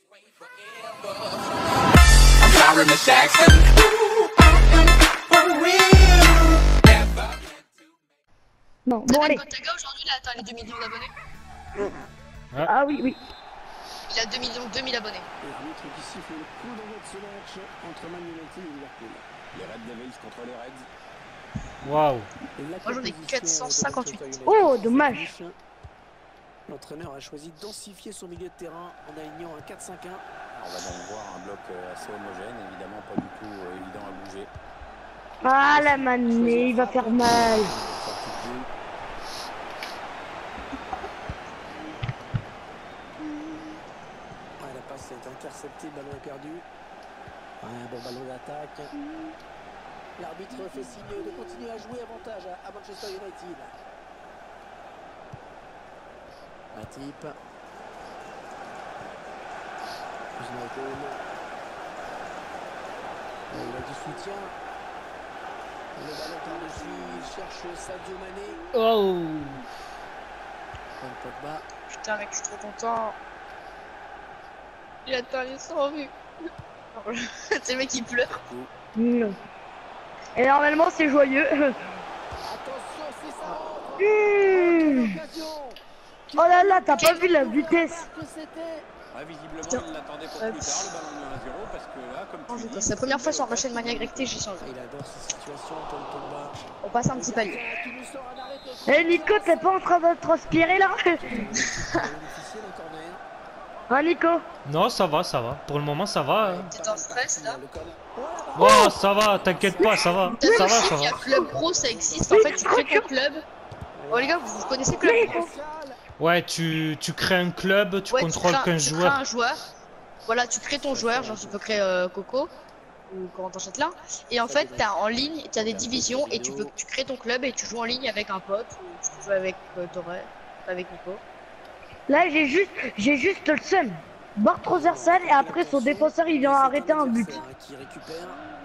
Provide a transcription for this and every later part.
Non, bon allez. Gotaga aujourd'hui il a atteint les 2 millions d'abonnés. Ah oui, oui. Il a 2 millions 2000 abonnés. Et l'arbitre qui siffle le coup d'envoi de ce match entre Man United et Liverpool. Les Red Devils contre les Reds. Waouh. Moi j'en ai 458. Oh, dommage. L'entraîneur a choisi de densifier son milieu de terrain en alignant un 4-5-1. On va donc voir un bloc assez homogène, évidemment pas du tout évident à bouger. Ah la manée, il va faire mal. La passe est interceptée, le ballon est perdu. Un bon ballon d'attaque. L'arbitre fait signe de continuer à jouer, avantage à Manchester United. Matip. Il a du soutien. Le ballon par-dessus, il cherche Sadio Mané. Oh. Pogba. Putain mec, je suis trop content. Il atteint les 100 vues. C'est le mec qui pleure. Non. Et normalement c'est joyeux. Attention, c'est ça. Oh là là, t'as pas vu la vitesse. Ouais, visiblement, il l'attendait pour plus tard, le ballon de 1-0, parce que là, comme tu dis... C'est la première fois sur ma chaîne Maniac Recté, j'ai changé. Il adore ces situations, Pogba. On passe un petit palier. Eh Nico, t'es pas en train de transpirer là? Ah Nico? Non, ça va, ça va. Pour le moment, ça va. Hein. T'es en stress là? Oh, ça va, t'inquiète pas, ça va. Ça va, ça Il y a va. Club Pro, ça existe. En fait, tu crées ton club. Oh les gars, vous connaissez Club Pro? Ouais, tu crées un club, tu Ouais, contrôles qu'un tu crées joueur. un joueur. Voilà, tu crées ton joueur, genre tu peux créer Coco ou Corentin Châtelain. Et en fait, t'as en ligne, t'as des divisions et tu crées ton club et tu joues en ligne avec un pote ou tu peux jouer avec Torre, avec Nico. Là j'ai juste le seum. Barre transversale et après son défenseur il vient arrêter un but. Qui récupère.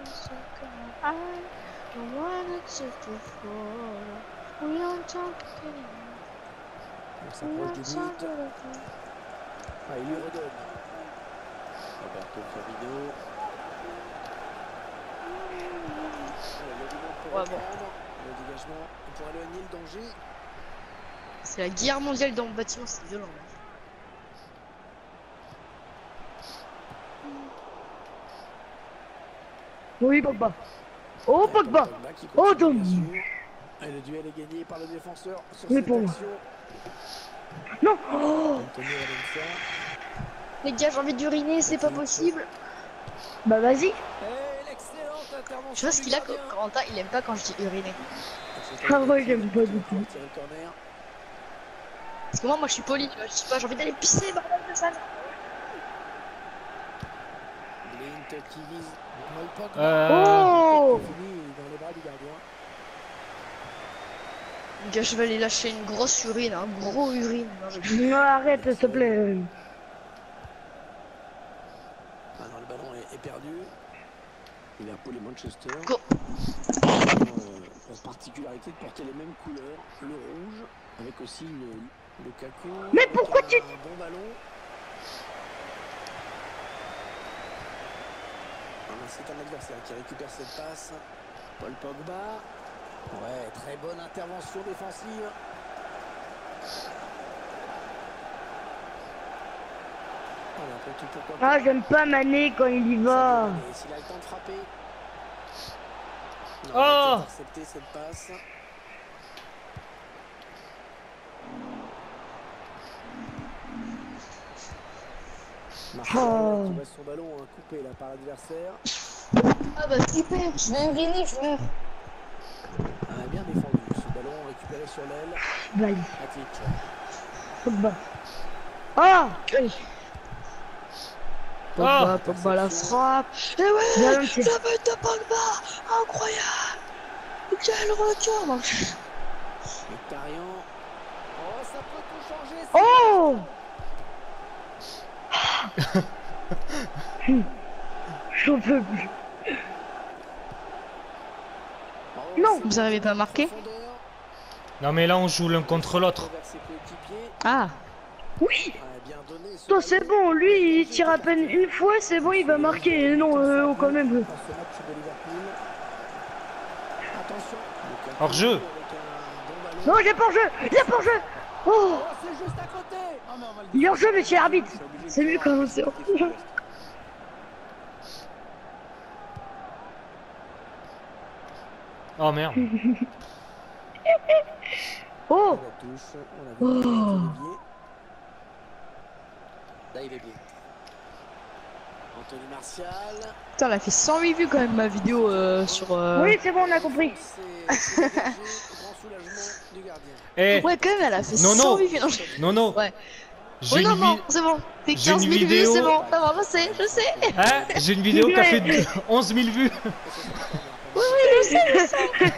On s'approche du but. Ah, il lui redonne. Roberto Firmino. Ouais, bon. Le dégagement pour éloigner le danger. C'est la guerre mondiale dans le bâtiment, c'est violent. Oui Pogba. Oh Pogba. Oh Dom. Et le duel est gagné par le défenseur sur Oui, cette pour moi. action. Non. Oh. Antonio Valencia. Les gars, j'ai envie d'uriner, c'est pas possible. Bah vas-y. Et l'excellente intervention. Tu vois ce qu'il a, du gardien. Corentin, il aime pas quand je dis uriner. Ah ouais, j'aime pas du tout. Tirer le corner. Parce que moi je suis poli, tu vois, je sais pas, j'ai envie d'aller pisser, bordel de salle. Blint qui vise. Paul Pogba. Oh. Fini dans les bras du gardien. Les gars, je vais aller lâcher une grosse urine, un gros urine. Non, arrête s'il te plaît. Ah non, le ballon est perdu. Liverpool et Manchester. Go. La particularité de porter les mêmes couleurs, le rouge, avec aussi le Lukaku. Mais pourquoi tu... Un bon ballon. C'est un adversaire qui récupère cette passe. Paul Pogba. Ouais, très bonne intervention défensive. Voilà, après tout, pourquoi pas. Ah j'aime pas Mané quand il y va. Et s'il a le temps de frapper. Non, Oh. il a intercepté cette passe. Martial Oh. qui passe son ballon coupé là par l'adversaire. Ah bah super, je vais uriner, je vais. Ah, bien défendu. Ce ballon récupéré sur l'aile. Vas-y. Matic. Pogba. Ah. Pogba, Pogba la frappe. Et ouais, Bien, la ok. but de Pogba, incroyable. Quel retour. Mkhitaryan. Oh, ça peut tout changer. Oh. J'en peux plus. Oh, Non. Vous arrivez pas à marquer? profondeur Non, mais là, on joue l'un contre l'autre. vers ses coéquipiers. Ah. Oui. Ouais, bien donné, ce Toi, c'est bon, lui, il tire à peine une fois, c'est bon, il va marquer. Et non, quand même. dans ce match de Liverpool. Attention. Hors jeu. Avec un bon ballon. Non, j'ai pas en jeu. J'ai pas en jeu. Oh, Oh, c'est juste à côté. Ah, mais on va le il est en jeu, monsieur l'arbitre. Je suis obligé de C'est mieux faire quand un c'est hors petit jeu. geste. Oh merde. Oh, La touche. On a vu Oh. Olivier. Là, il est bien. Anthony Martial. Putain, elle a fait 108 vues quand même ma vidéo sur. oui, c'est bon, on a compris. C'est dégagé. Grand soulagement du gardien. Eh, Ouais, quand même, elle a fait Non, non. 108 vues. Non, je- non, non. Ouais. J'ai Oh non, une, non, vi- c'est bon. Fait j'ai une 15 000 vues, vidéo. c'est bon. Ça va, je sais, je sais. Hein, j'ai une vidéo qui a fait 11 000 vues. Oui, oui, je sais, je sais.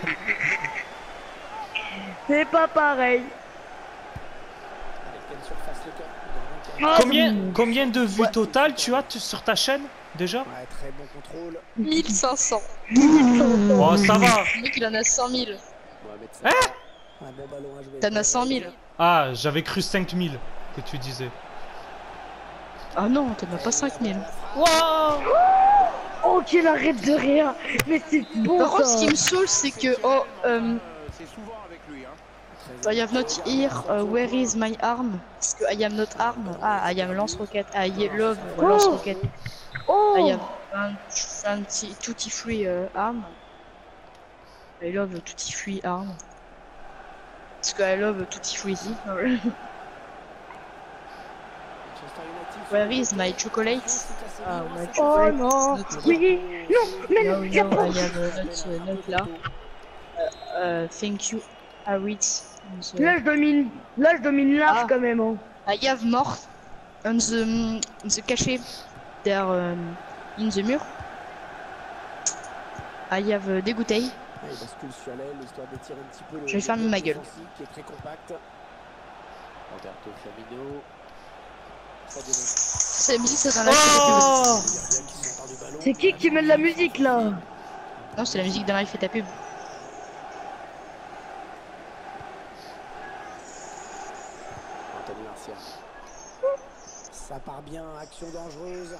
C'est pas pareil. Avec pleine surface, le corps. Ah, Combien de vues totales tu as sur ta chaîne déjà? Ouais, très bon contrôle. 1500. Oh, ça va. Le mec, il en a 100 000. Mohamed Salah. Un bon ballon à jouer. T'en as 100 000. Ah, j'avais cru 5 000 que tu disais. Ah non, t'en as pas 5 000. Oh, qu'il arrête de rire. Mais c'est bon, Par contre, ça. ce qui me saoule, c'est que. Oh, C'est souvent avec lui, hein. I have not here, where is my arm? Parce que I am not arm. Ah, I am lance-roquette. I love lance-roquette. Oh, I have 20 tutti free arm. I love tutti free arm. Parce que I love tutti fruity. Where is my chocolate? Ah, my oh chocolate. non. Not here. Oui, non, mais No, y a no, pas. I have not là. Thank you, Arit. Là, je domine large Ah. quand même. Hein. I have more on the cachet there in the mur. I have des bouteilles. Il bascule sur l'aile, histoire d'étirer un petit peu le. Je vais fermer ma gueule. Qui est très compact. Roberto Firmino. Ça dénonce. C'est la musique, ça dans la Oh, Les gardiens qui s'emparent du ballon. C'est qui met de la musique là? Non, c'est la musique d'un live fait ta pub. Anthony Martial. Ça part bien, action dangereuse.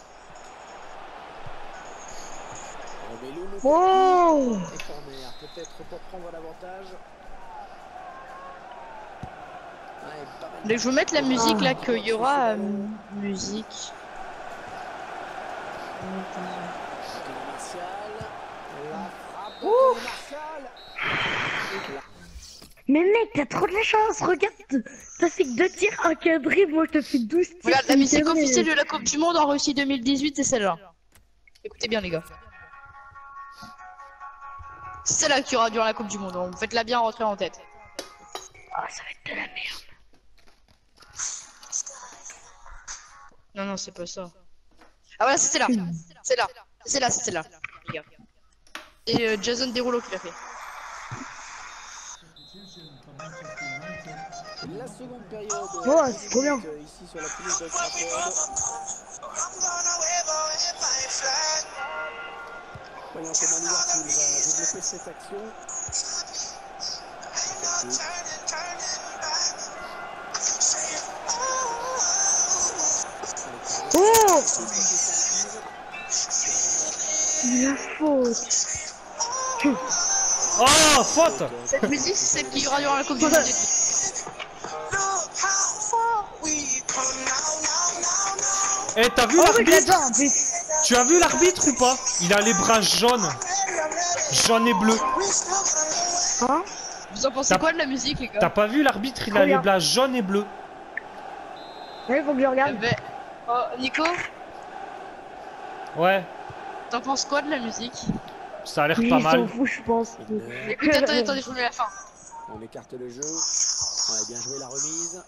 Romelu Lukaku. Oh, Et corner, peut-être pour prendre l'avantage. Ouais, pas mal. Donc, je vais mettre la musique là qu'il y aura musique. Anthony Martial. La frappe d'Anthony Martial. mais mec, t'as trop de la chance. Regarde, t'as fait que 2 tirs encadrés. Moi, je te fais 12 tirs. Regarde, la musique encadrés. officielle de la Coupe du Monde en Russie 2018, c'est celle-là. Écoutez bien, les gars. C'est celle-là qui aura durant la Coupe du Monde. Donc, faites-la bien rentrer en tête. Ah, ça va être de la merde. Non, non, c'est pas ça. Ah voilà, c'est celle-là. C'est là. C'est là, c'est celle-là. Les gars. Et Jason Derulo qui l'a fait. La seconde période. Oh, c'est trop bien. Ici sur la pelouse de Trafford. Voyons comment Liverpool va développer cette action. Oh, la faute. oh, faute. Cette musique, c'est celle qui aura durant la Coupe du Monde. Eh, t'as vu Oh, oui, l'arbitre? j'adore en plus. Tu as vu l'arbitre ou pas? Il a les bras jaunes. Jaune et bleu. Hein? Vous en pensez quoi de la musique, les T'as gars? pas vu l'arbitre? Il Trop a les bien. bras jaunes et bleus. Ouais, faut que je regarde. Oh, Nico, Ouais, t'en penses quoi de la musique? ça a l'air Lui, pas il s'en mal. fout, je pense. Écoutez, attendez, je remets la fin. On écarte le jeu. Ouais, bien joué la remise.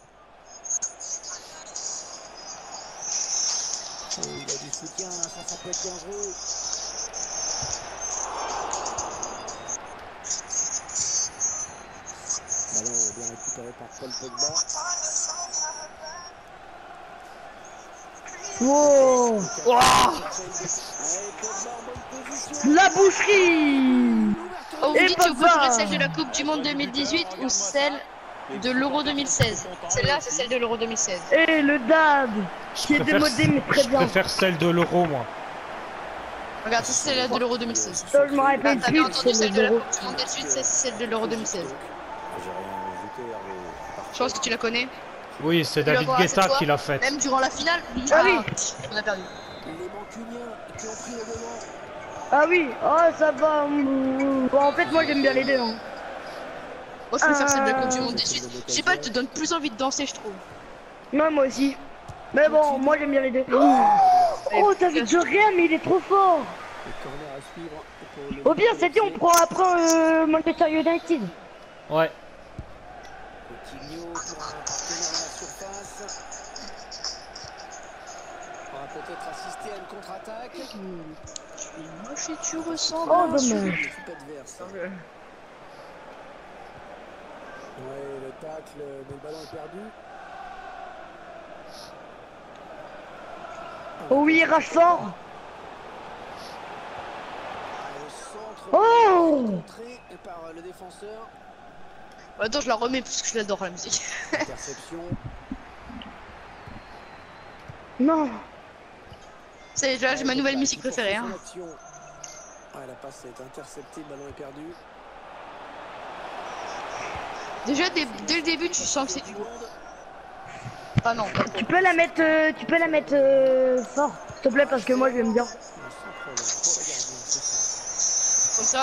Oh, il a du soutien, ça peut être dangereux. Ballon bien récupéré par Paul Pogba. Wow. Allez, Pogba en bonne position. La boucherie. Oh, vous Et dites que vous papa. préférez celle de la Coupe du Monde 2018 ou celle de l'Euro 2016. Celle-là, c'est celle de l'Euro 2016. Et le dab qui est démodé mais très Je bien. préfère celle de l'euro, moi. Regarde, ça, c'est celle de l'Euro 2016. Ça, je me rappelle T'as plus, bien entendu c'est celle le de la zéro. Coupe du Monde de suite, c'est celle de l'Euro 2016. J'ai rien ajouté, Hervé. Je pense que tu la connais. Oui, c'est Tu la David vois, Guetta c'est toi. qui l'a faite. Même durant la finale. Ah oui. On a perdu. Les Mancuniens qui ont pris le devant. Ah oui, oh ça va. Bon, en fait, moi j'aime bien les deux. Hein. Moi, je préfère celle de la Coupe du Monde de suite. Je sais pas, elle te donne plus envie de danser, je trouve. Non, moi aussi. Mais bon, moi j'aime bien les deux. Oh, David De Gea, mais il est trop fort. Le corner à suivre pour le... Au pire, c'était on prend après Manchester United. Ouais. Coutinho pour un partenaire dans la surface. On va peut-être assister à une contre-attaque. Tu es moche et tu ressembles. Oh, à un dommage. L'équipe adverse. Ouais, le tacle, mais le ballon est perdu. Oh oui, Rashford. Le centre Oh. contré par le défenseur. Attends, je la remets parce que je l'adore la musique. Interception. Non. C'est déjà, j'ai ma nouvelle musique préférée. Hein. Ah, la passe est interceptée, le ballon est perdu. Déjà, dès le début, tu sens que c'est du lourd. Ah non, pas Tu peux la mettre, fort, s'il te plaît, parce que moi j'aime bien. Sans problème. comme ça.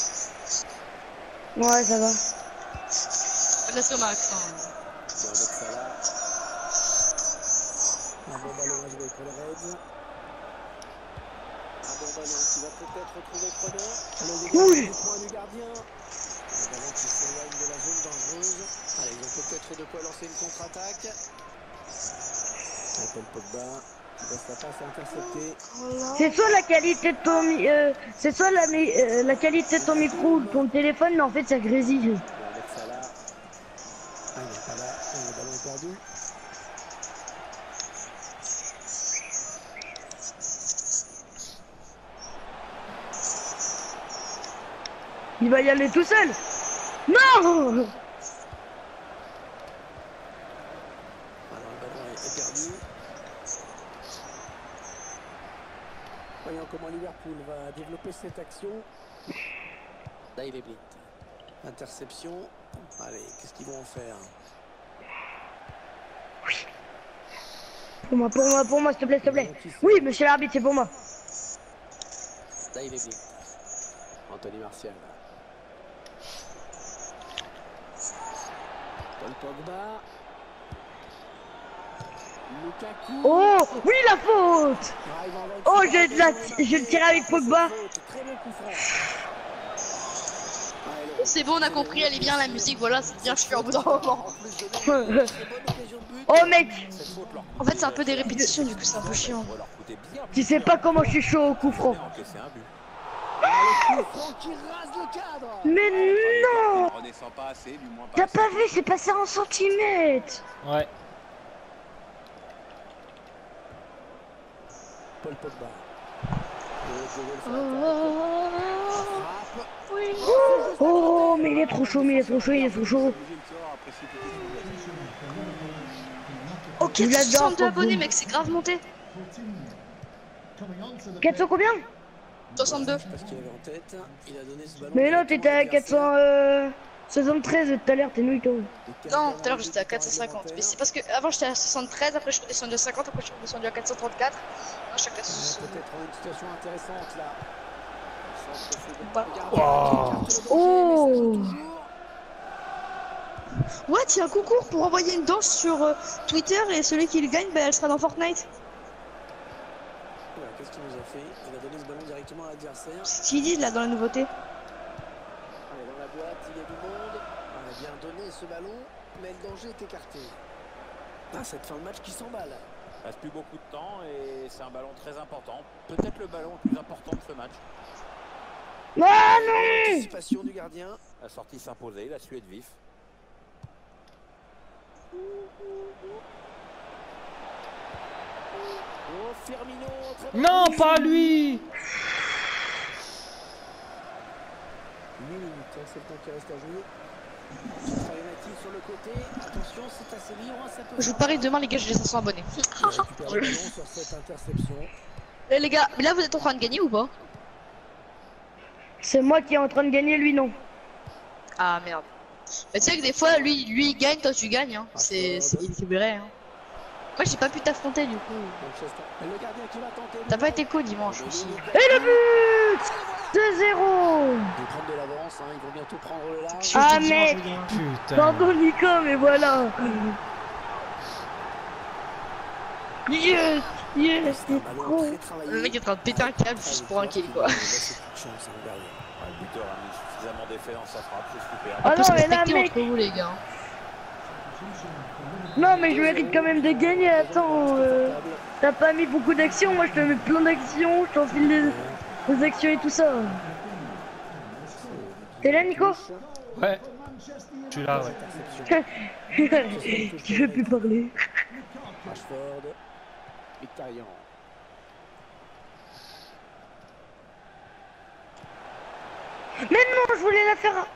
Ouais, ça va. Laisse au max. Hein. Avec Salah. Un bon ballon à jouer pour les Reds. Un bon ballon qui va peut-être retrouver Chrono. Le Oui. point du gardien. Le ballon qui s'éloigne de la zone dangereuse. Allez, ils ont peut-être de quoi lancer une contre-attaque. Paul Pogba qui laisse la passe interceptée. C'est soit la qualité de ton, c'est soit la qualité de ton micro ou de ton téléphone, mais en fait ça grésille. Avec Salah. Ah, il n'est pas là. Ah, le ballon est perdu. Il va y aller tout seul. Non. Alors, le ballon est perdu. Voyons comment Liverpool va développer cette action. Là, il est blitz. Interception. Allez, qu'est-ce qu'ils vont en faire? Pour moi, s'il te plaît, s'il te plaît. Oui, monsieur l'arbitre, c'est pour moi. Là, il est blitz. Anthony Martial. Paul Pogba. Lukaku. Oh, oui, la faute. Ah, il va envoyer Oh, une je le tirais avec Pogba. Très bon coup franc. C'est bon, on a compris, elle est bien la musique, voilà, c'est bien chiant au bout d'un moment. Oh, mec, En fait, c'est un peu des répétitions, du coup, c'est un peu chiant. tu sais pas comment je suis chaud au coup franc. C'est un but. Franck qui rase le cadre. Mais non. On redescend pas assez, du moins pas T'as assez. pas vu, c'est passé en centimètres. Ouais. Paul Pogba. Oh, mais il est trop chaud, mais il est trop chaud, il est trop chaud. Ok, Je l'adore, 62 Pogba. abonnés, mec, c'est grave monté. 400 combien? 62. Parce qu'il avait en tête, il a donné ce ballon. Mais non, t'étais à 473 tout à l'heure, t'es nul, toi. Non, tout à l'heure j'étais à 450. Mais c'est parce que avant j'étais à 73, après je suis descendu à 50, après je suis descendu à 434. Moi, chacun son. Peut-être une situation intéressante là. Oh. Ouais, il y a un concours pour envoyer une danse sur Twitter et celui qui le gagne, bah, elle sera dans Fortnite. Voilà, qu'est-ce qu'il nous a fait? Il a donné ce ballon directement à l'adversaire. C'est ce qu'ils disent là dans la nouveauté. Allez, dans la boîte, il y a du monde. On a bien donné ce ballon, mais le danger est écarté. Ah, cette fin de match qui s'emballe. Il reste plus beaucoup de temps et c'est un ballon très important. Peut-être le ballon le plus important de ce match. Ah non. Anticipation du gardien. La sortie s'imposait, la Suède vif. Oh, Firmino. Très bon Non, coup. pas lui. 8 minutes, hein, c'est le temps qui reste à jouer. United sur le côté. Attention, c'est assez libre, ça peut Je vous parie demain les gars, j'ai 500 abonnés. récupérer le ballon sur cette interception. Eh, les gars, mais là vous êtes en train de gagner ou pas? C'est moi qui est en train de gagner, lui non. Ah merde. Mais tu sais que des fois lui il gagne, toi tu gagnes hein. C'est équilibré hein. Moi j'ai pas pu t'affronter du coup. Manchester. Et le gardien qui va tenter. T'as pas été cool dimanche aussi. Et le but 2-0. Ils prennent de l'avance, hein, ils vont bientôt prendre le large. Ah mais Putain. pardon Nico, mais voilà. Yes, yes, c'est trop. Le mec est en train de péter un câble juste pour un kill quoi. Le buteur a mis suffisamment d'effet dans sa frappe, c'est super. Ah On peut non se mais là respecter mec. entre vous les gars. Non mais je mérite quand même de gagner. Attends, t'as pas mis beaucoup d'actions. Moi je te mets plein d'actions. Je t'enfile des actions et tout ça. T'es là Nico? Ouais. Tu l'as, ouais. Tu veux plus parler. Rashford. Mkhitaryan. Mais non, je voulais la faire.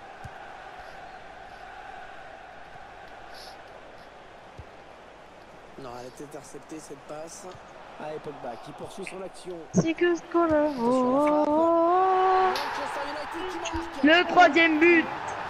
Non, elle est interceptée cette passe. Allez, Pogba qui poursuit son action. C'est que ce qu'on a. Manchester United qui marque. Le troisième but.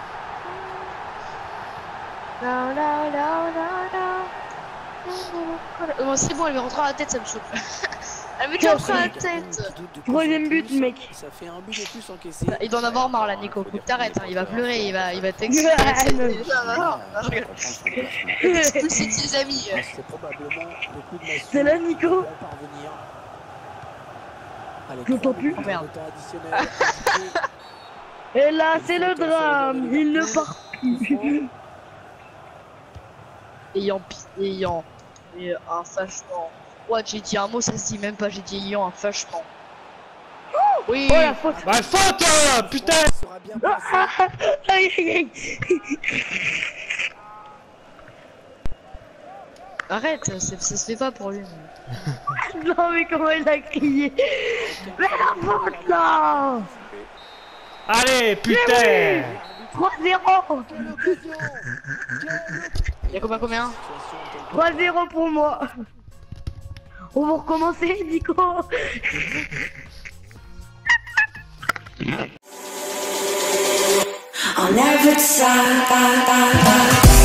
C'est bon, elle me rentre à la tête, ça me chauffe. Elle me rentre à la tête. Troisième but, mec. Ça fait un but de plus encaissé. Il doit en avoir marre là, Nico. Faut que t'arrêtes, hein. Il va pleurer, il va t'expliquer. Ah, non. Je rigole. Tous ses amis. C'est probablement beaucoup de massue. C'est là, Nico. Vont parvenir. Allez, Je l'entends 3 plus. minutes Oh, merde. de temps additionnel. Et là, c'est le drame. Il ne part plus. Ayant un fâchement. Ouais, j'ai dit un mot, ça se dit même pas, j'ai dit ayant un fâchement. Oui. Oh la faute. Bah, faute putain. Sera bien placé. Aïe aïe aïe. Arrête, ça se fait pas pour lui. Non mais comment il a crié. Mais la faute là. Allez, putain. 3-0. Y'a combien 3-0 pour moi. On va recommencer, Nico. On never decide.